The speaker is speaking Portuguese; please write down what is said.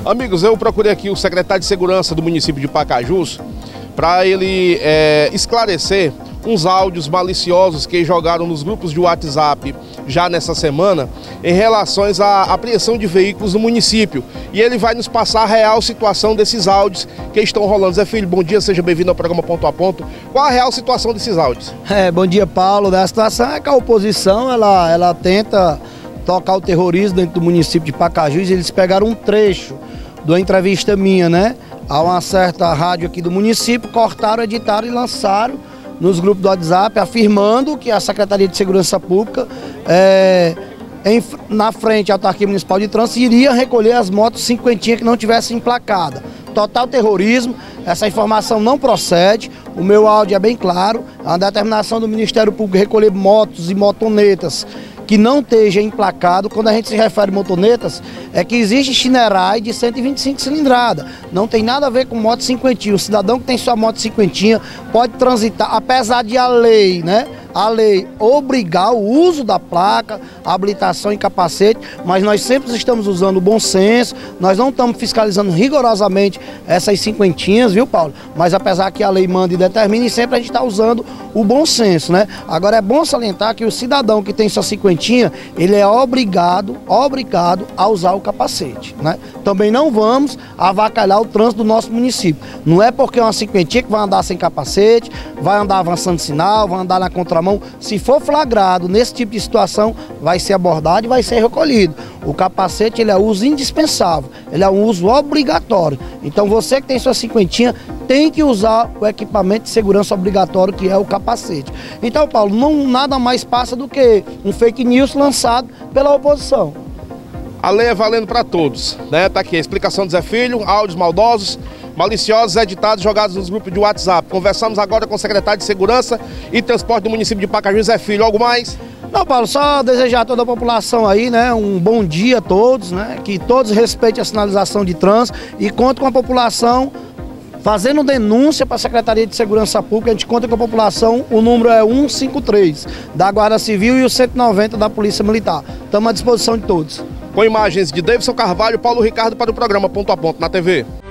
Amigos, eu procurei aqui o secretário de Segurança do município de Pacajus para ele esclarecer uns áudios maliciosos que jogaram nos grupos de WhatsApp já nessa semana em relação à apreensão de veículos no município. E ele vai nos passar a real situação desses áudios que estão rolando. Zé Filho, bom dia, seja bem-vindo ao programa Ponto a Ponto. Qual a real situação desses áudios? Bom dia, Paulo. A situação é que a oposição ela tenta tocar o terrorismo dentro do município de Pacajus. Eles pegaram um trecho de uma entrevista minha, né, a uma certa rádio aqui do município, cortaram, editaram e lançaram nos grupos do WhatsApp, afirmando que a Secretaria de Segurança Pública, na frente à Autarquia Municipal de Trânsito, iria recolher as motos cinquentinha que não tivessem emplacada. Total terrorismo, essa informação não procede, o meu áudio é bem claro, a determinação do Ministério Público recolher motos e motonetas que não esteja emplacado. Quando a gente se refere a motonetas, é que existe itinerário de 125 cilindrada. Não tem nada a ver com moto cinquentinha. O cidadão que tem sua moto cinquentinha pode transitar, apesar de a lei, né? A lei obrigar o uso da placa, habilitação e capacete, mas nós sempre estamos usando o bom senso, nós não estamos fiscalizando rigorosamente essas cinquentinhas, viu, Paulo? Mas apesar que a lei manda e determine, sempre a gente está usando o bom senso, né? Agora é bom salientar que o cidadão que tem sua cinquentinha, ele é obrigado a usar o capacete, né? Também não vamos avacalhar o trânsito do nosso município. Não é porque é uma cinquentinha que vai andar sem capacete, vai andar avançando sinal, vai andar na contramão. Se for flagrado nesse tipo de situação, vai ser abordado e vai ser recolhido. O capacete, ele é uso indispensável, ele é um uso obrigatório. Então você que tem sua cinquentinha tem que usar o equipamento de segurança obrigatório, que é o capacete. Então, Paulo, nada mais passa do que um fake news lançado pela oposição. A lei é valendo para todos, né? Tá aqui a explicação do Zé Filho, áudios maldosos, maliciosos, editados, jogados nos grupos de WhatsApp. Conversamos agora com o secretário de Segurança e Transporte do município de Pacajus, Zé Filho. Algo mais? Não, Paulo, só desejar a toda a população aí, né, um bom dia a todos, né, que todos respeitem a sinalização de trânsito e contem com a população fazendo denúncia para a Secretaria de Segurança Pública. A gente conta com a população, o número é 153 da Guarda Civil e o 190 da Polícia Militar. Estamos à disposição de todos. Com imagens de Davidson Carvalho, Paulo Ricardo para o programa Ponto a Ponto na TV.